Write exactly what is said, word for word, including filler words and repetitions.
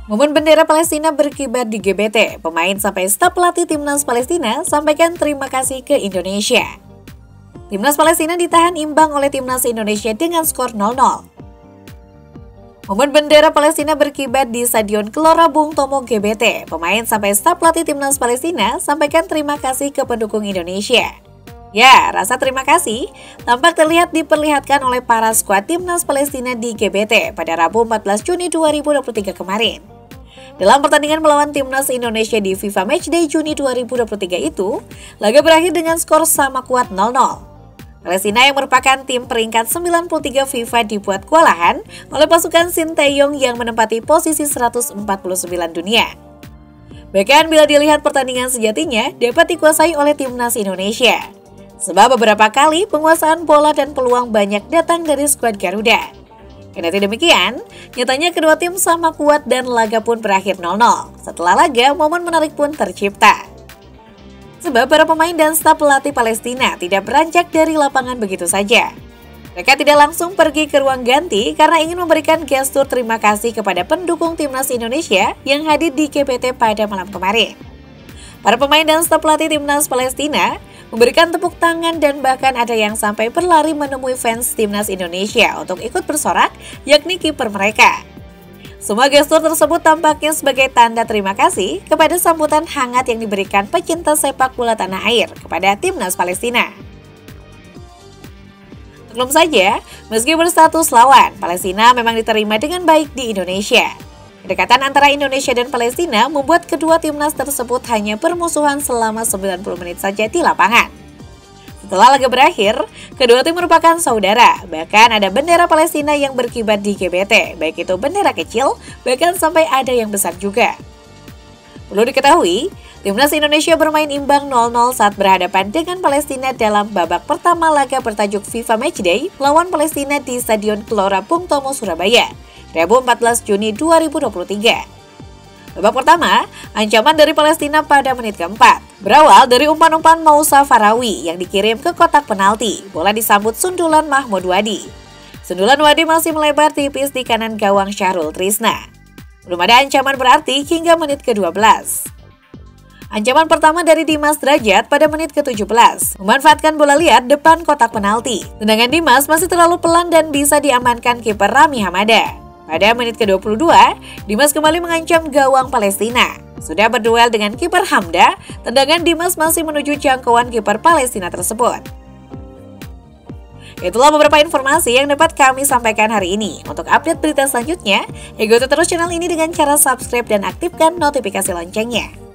Momen bendera Palestina berkibar di G B T, pemain sampai staf pelatih Timnas Palestina sampaikan terima kasih ke Indonesia. Timnas Palestina ditahan imbang oleh Timnas Indonesia dengan skor nol nol. Momen bendera Palestina berkibar di Stadion Gelora Bung Tomo G B T, pemain sampai staf pelatih Timnas Palestina sampaikan terima kasih ke pendukung Indonesia. Ya, rasa terima kasih tampak terlihat diperlihatkan oleh para skuad Timnas Palestina di G B T pada Rabu empat belas Juni dua ribu dua puluh tiga kemarin. Dalam pertandingan melawan Timnas Indonesia di FIFA Matchday Juni dua ribu dua puluh tiga itu, laga berakhir dengan skor sama kuat nol nol. Palestina yang merupakan tim peringkat sembilan puluh tiga FIFA dibuat kewalahan oleh pasukan Sinteyong yang menempati posisi seratus empat puluh sembilan dunia. Bahkan bila dilihat pertandingan sejatinya dapat dikuasai oleh Timnas Indonesia. Sebab beberapa kali penguasaan bola dan peluang banyak datang dari skuad Garuda. Kendati demikian, nyatanya kedua tim sama kuat dan laga pun berakhir nol nol. Setelah laga, momen menarik pun tercipta. Sebab para pemain dan staf pelatih Palestina tidak beranjak dari lapangan begitu saja. Mereka tidak langsung pergi ke ruang ganti karena ingin memberikan gestur terima kasih kepada pendukung Timnas Indonesia yang hadir di G B T pada malam kemarin. Para pemain dan staf pelatih Timnas Palestina memberikan tepuk tangan dan bahkan ada yang sampai berlari menemui fans Timnas Indonesia untuk ikut bersorak, yakni kiper mereka. Semua gestur tersebut tampaknya sebagai tanda terima kasih kepada sambutan hangat yang diberikan pecinta sepak bola tanah air kepada Timnas Palestina. Belum saja, meski berstatus lawan, Palestina memang diterima dengan baik di Indonesia. Kedekatan antara Indonesia dan Palestina membuat kedua timnas tersebut hanya bermusuhan selama sembilan puluh menit saja di lapangan. Setelah laga berakhir, kedua tim merupakan saudara, bahkan ada bendera Palestina yang berkibar di G B T, baik itu bendera kecil, bahkan sampai ada yang besar juga. Perlu diketahui, Timnas Indonesia bermain imbang nol nol saat berhadapan dengan Palestina dalam babak pertama laga bertajuk FIFA Matchday melawan Palestina di Stadion Gelora Bung Tomo, Surabaya. Rabu empat belas Juni dua ribu dua puluh tiga. Babak pertama, ancaman dari Palestina pada menit keempat. Berawal dari umpan-umpan Moussa Farawi yang dikirim ke kotak penalti. Bola disambut sundulan Mahmud Wadi. Sundulan Wadi masih melebar tipis di kanan gawang Syahrul Trisna. Belum ada ancaman berarti hingga menit ke dua belas. Ancaman pertama dari Dimas Drajat pada menit ke tujuh belas, memanfaatkan bola liar depan kotak penalti. Tendangan Dimas masih terlalu pelan dan bisa diamankan kiper Rami Hamada. Pada menit ke dua puluh dua, Dimas kembali mengancam gawang Palestina. Sudah berduel dengan kiper Hamda, tendangan Dimas masih menuju jangkauan kiper Palestina tersebut. Itulah beberapa informasi yang dapat kami sampaikan hari ini. Untuk update berita selanjutnya, ikuti terus channel ini dengan cara subscribe dan aktifkan notifikasi loncengnya.